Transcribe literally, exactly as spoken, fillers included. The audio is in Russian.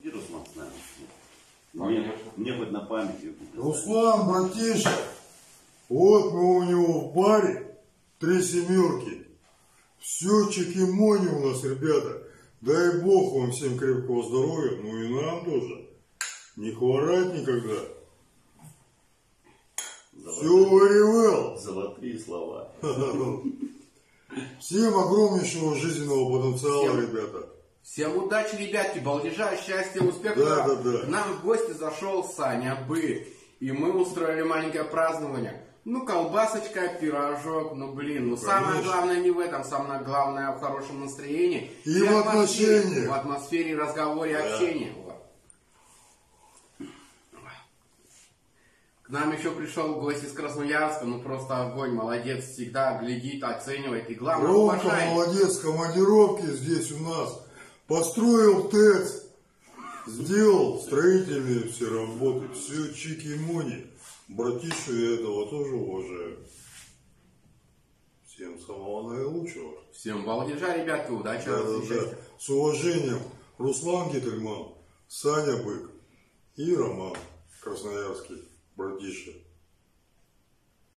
Руслан, мне, мне хоть на память. Руслан, братиша, вот мы у него в баре, три семерки. Все чики-мони у нас, ребята. Дай бог вам всем крепкого здоровья, ну и нам тоже. Не хворать никогда. Все very well. Золотые слова. Всем огромнейшего жизненного потенциала, всем, ребята. Всем удачи, ребятки, балдежа, счастья, успеха. Да, да, да. К нам в гости зашел Саня Бык. И мы устроили маленькое празднование. Ну, колбасочка, пирожок, ну, блин, ну, конечно. Самое главное не в этом, самое главное в хорошем настроении. И в отношениях. В атмосфере, разговоре, да. Общения. Вот. К нам еще пришел гость из Красноярска, ну, просто огонь, молодец, всегда глядит, оценивает и, главное, Ромка, уважает. молодец, командировки здесь у нас. Построил ТЭЦ, сделал строительные все работы, все чики-мони. Братишу, я этого тоже уважаю. Всем самого наилучшего. Всем балдежа, ребятки, удачи, да, да, да. С уважением, Руслан Гительман, Саня Бык и Роман Красноярский, братиша.